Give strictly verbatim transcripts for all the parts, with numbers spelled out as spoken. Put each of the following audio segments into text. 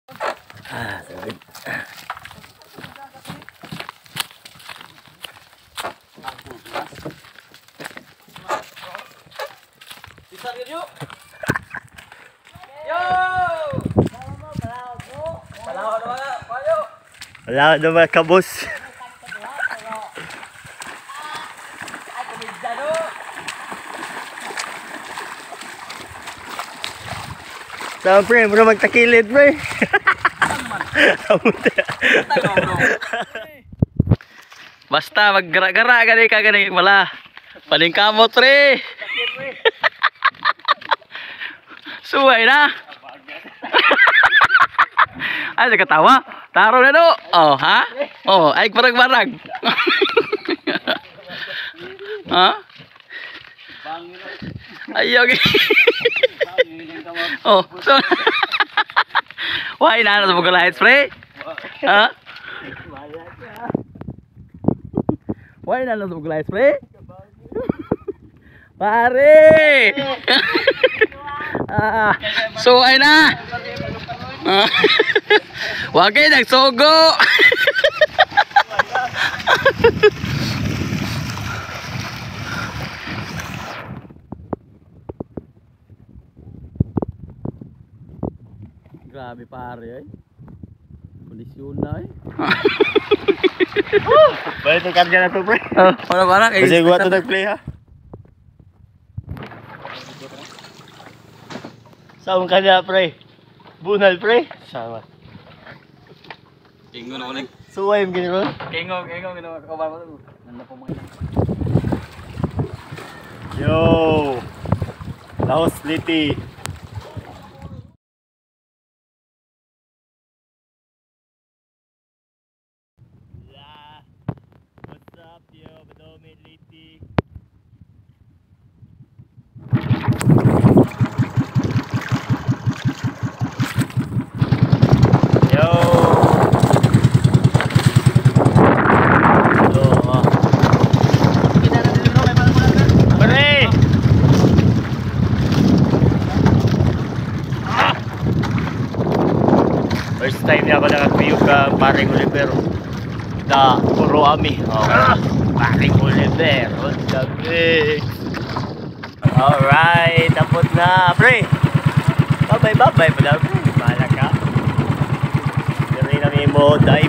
Ah, sabit. Bisa yuk. Yo. Balaw do ba? Payo. Wala naman ka, boss. Saan, pre? Muna magtakilid, pre. Basta maggara-gara gani ka gani wala. Paling kamot, pre. Suway na. Ay, katawa. Taro na do. Oh, ha? Oh, ay barag-barag. Ha? Ayaw. Oh, so why na sa mga lights, pre? Ha? Why na sa mga lights, pre? Pare! Ah, so ay na. Ah. Wag kayo nagsugo. Grabe pare ay. Kondisyon na eh. Balik ito karga na ito, pre. Oh, wala ba na? Kasi gua ito nag-play, ha? Saan ka na, pre? Bunal, pre? Sama. Kingo na ulit. Suway yung gano'n? Kingo, kingo, ginawa ka ba mo? Nanda po mga ina. Yo! Laos Liti. What's up, yo? Badomi Liti. Yo! Yo, ah. Pre! Ah! First time niya ako nakakuyog ka paring Oliver. Da, puro ami. Oh, paring Oliver. On the mix. Alright, tapos na. Pre! Babay, babay pala. Bahala ka. Gawin namin mo dive.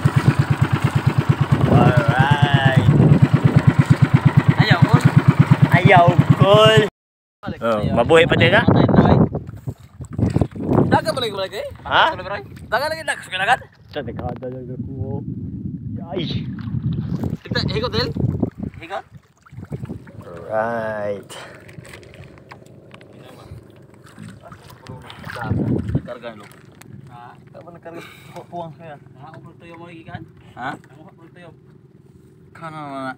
Alright. Ayaw ko. Ayaw, cool. Oh, mabuhay pa din na? Daga balik balik eh? Ha? Daga lagi nak sekalagan. Sa dekada lang ako. Ay. Kita higot del. Higot. Alright. Karga lo. Ha? Kapan karga puang saya. Ha, umur tuyo mo ikan? Ha? Umur tuyo. Kana na.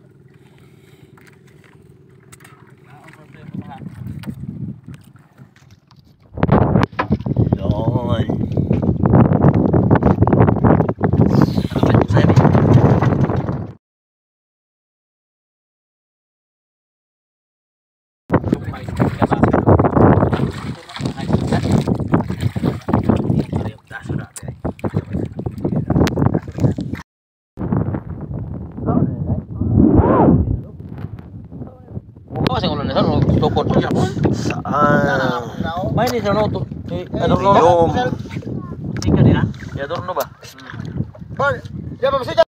Ha, umur tuyo pa. Yon. Saan? Main di sana tuh. Yom. Tinggal ya. Ya turun ba? Bon, ya, vamos a